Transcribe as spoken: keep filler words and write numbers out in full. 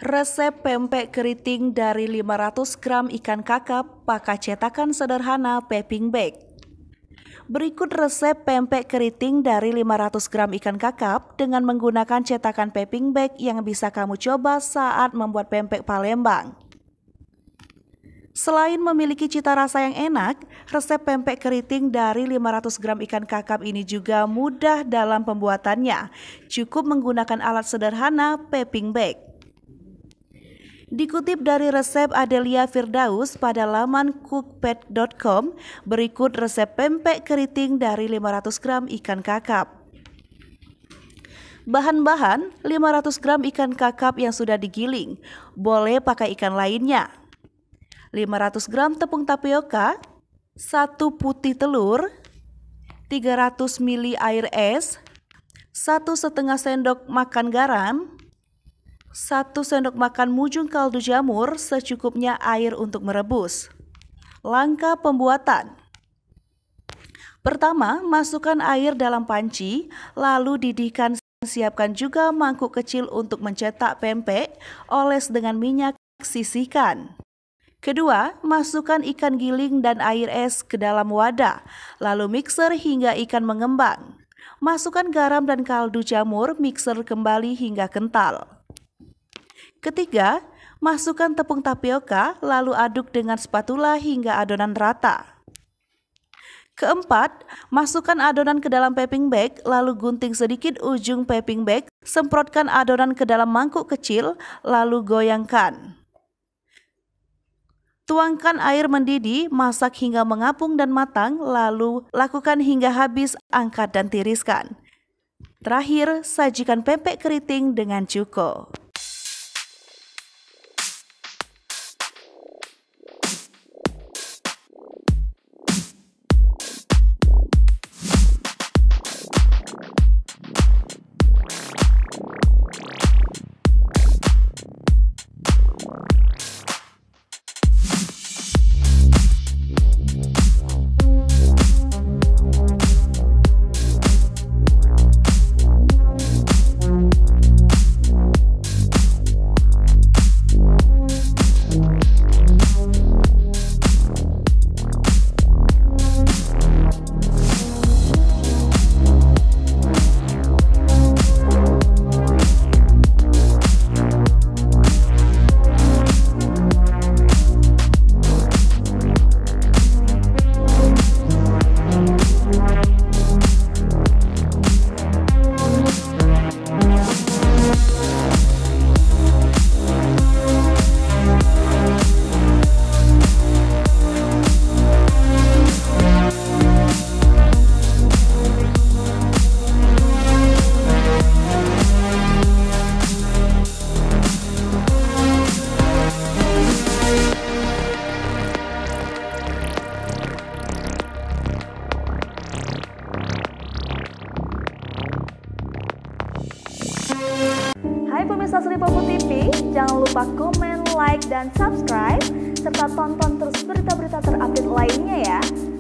Resep pempek keriting dari lima ratus gram ikan kakap pakai cetakan sederhana Peping Bag. Berikut resep pempek keriting dari lima ratus gram ikan kakap dengan menggunakan cetakan Peping Bag yang bisa kamu coba saat membuat pempek Palembang. Selain memiliki cita rasa yang enak, resep pempek keriting dari lima ratus gram ikan kakap ini juga mudah dalam pembuatannya. Cukup menggunakan alat sederhana Peping Bag. Dikutip dari resep Adelia Firdaus pada laman cookpad dot com, berikut resep pempek keriting dari lima ratus gram ikan kakap. Bahan-bahan: lima ratus gram ikan kakap yang sudah digiling, boleh pakai ikan lainnya. lima ratus gram tepung tapioka, satu putih telur, tiga ratus mililiter air es, satu setengah sendok makan garam, satu sendok makan mujung kaldu jamur secukupnya air untuk merebus. Langkah pembuatan. Pertama, masukkan air dalam panci, lalu didihkan. Siapkan juga mangkuk kecil untuk mencetak pempek, oles dengan minyak, sisihkan. Kedua, masukkan ikan giling dan air es ke dalam wadah, lalu mixer hingga ikan mengembang. Masukkan garam dan kaldu jamur, mixer kembali hingga kental. Ketiga, masukkan tepung tapioka, lalu aduk dengan spatula hingga adonan rata. Keempat, masukkan adonan ke dalam Peping Bag, lalu gunting sedikit ujung Peping Bag, semprotkan adonan ke dalam mangkuk kecil, lalu goyangkan. Tuangkan air mendidih, masak hingga mengapung dan matang, lalu lakukan hingga habis, angkat dan tiriskan. Terakhir, sajikan pempek keriting dengan cuko. Hai pemirsa Sri Popo T V, jangan lupa komen, like, dan subscribe, serta tonton terus berita-berita terupdate lainnya ya.